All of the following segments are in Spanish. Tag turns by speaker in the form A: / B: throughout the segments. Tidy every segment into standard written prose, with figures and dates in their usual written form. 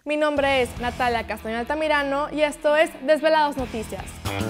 A: Mi nombre es Natalia Castaño Altamirano y esto es Desvelados Noticias.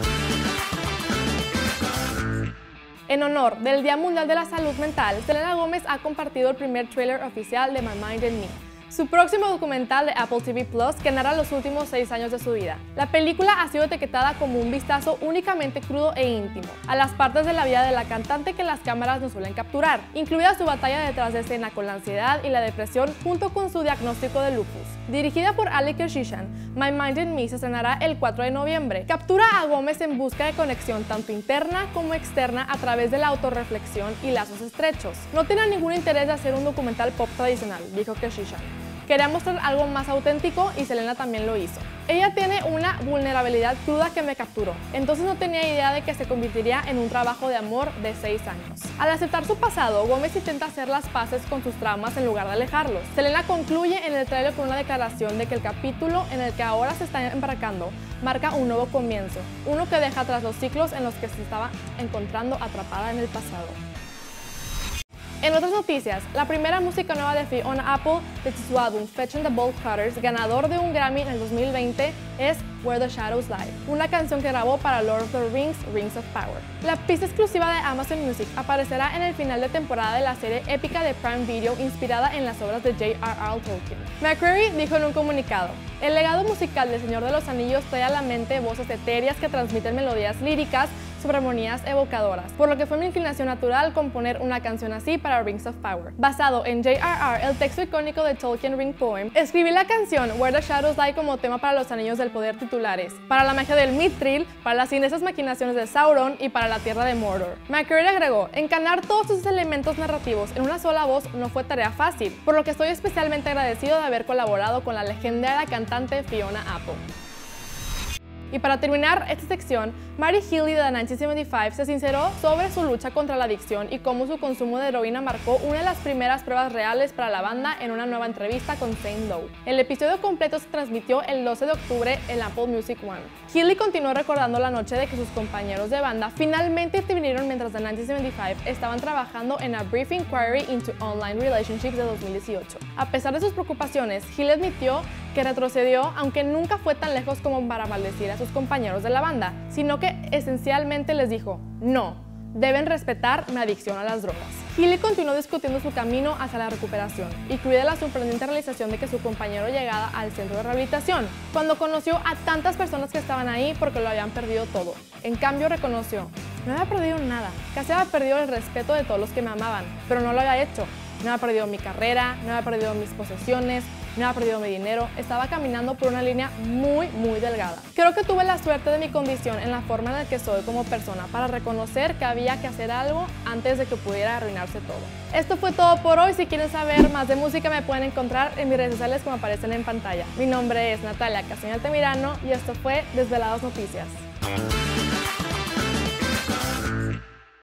A: En honor del Día Mundial de la Salud Mental, Selena Gomez ha compartido el primer tráiler oficial de My Mind and Me, su próximo documental de Apple TV Plus que narra los últimos 6 años de su vida. La película ha sido etiquetada como un vistazo únicamente crudo e íntimo a las partes de la vida de la cantante que las cámaras no suelen capturar, incluida su batalla detrás de escena con la ansiedad y la depresión junto con su diagnóstico de lupus. Dirigida por Ali Kershishan, My Mind and Me se estrenará el 4 de noviembre. Captura a Gómez en busca de conexión tanto interna como externa a través de la autorreflexión y lazos estrechos. No tenía ningún interés de hacer un documental pop tradicional, dijo Kershishan. Quería mostrar algo más auténtico y Selena también lo hizo. Ella tiene una vulnerabilidad cruda que me capturó, entonces no tenía idea de que se convertiría en un trabajo de amor de 6 años. Al aceptar su pasado, Gómez intenta hacer las paces con sus traumas en lugar de alejarlos. Selena concluye en el tráiler con una declaración de que el capítulo en el que ahora se está embarcando marca un nuevo comienzo, uno que deja atrás los ciclos en los que se estaba encontrando atrapada en el pasado. En otras noticias, la primera música nueva de Fiona Apple de su álbum Fetching the Bolt Cutters, ganador de un Grammy en el 2020, es Where the Shadows Lie, una canción que grabó para Lord of the Rings, Rings of Power. La pista exclusiva de Amazon Music aparecerá en el final de temporada de la serie épica de Prime Video inspirada en las obras de J.R.R. Tolkien. McCreary dijo en un comunicado: "El legado musical del Señor de los Anillos trae a la mente voces etéreas que transmiten melodías líricas sobre armonías evocadoras, por lo que fue mi inclinación natural componer una canción así para Rings of Power". Basado en J.R.R., el texto icónico de Tolkien Ring Poem, escribí la canción Where the Shadows Lie como tema para los Anillos del Poder titulares, para la magia del Mithril, para las siniestras maquinaciones de Sauron y para la tierra de Mordor. McCreary agregó: "Encarnar todos esos elementos narrativos en una sola voz no fue tarea fácil, por lo que estoy especialmente agradecido de haber colaborado con la legendaria cantante Fiona Apple". Y para terminar esta sección, Mary Healy de The 1975 se sinceró sobre su lucha contra la adicción y cómo su consumo de heroína marcó una de las primeras pruebas reales para la banda en una nueva entrevista con Zane Lowe. El episodio completo se transmitió el 12 de octubre en Apple Music One. Healy continuó recordando la noche de que sus compañeros de banda finalmente intervinieron mientras The 1975 estaban trabajando en A Brief Inquiry into Online Relationships de 2018. A pesar de sus preocupaciones, Healy admitió que retrocedió, aunque nunca fue tan lejos como para maldecir a sus compañeros de la banda, sino que esencialmente les dijo: "No, deben respetar mi adicción a las drogas". Healy continuó discutiendo su camino hacia la recuperación, incluida la sorprendente realización de que su compañero llegara al centro de rehabilitación, cuando conoció a tantas personas que estaban ahí porque lo habían perdido todo. En cambio, reconoció: "No había perdido nada, casi había perdido el respeto de todos los que me amaban, pero no lo había hecho. No había perdido mi carrera, no había perdido mis posesiones, no había perdido mi dinero, estaba caminando por una línea muy delgada". Creo que tuve la suerte de mi condición en la forma en la que soy como persona para reconocer que había que hacer algo antes de que pudiera arruinarse todo. Esto fue todo por hoy. Si quieren saber más de música me pueden encontrar en mis redes sociales como aparecen en pantalla. Mi nombre es Natalia Castaño Altamirano y esto fue Desvelados Noticias.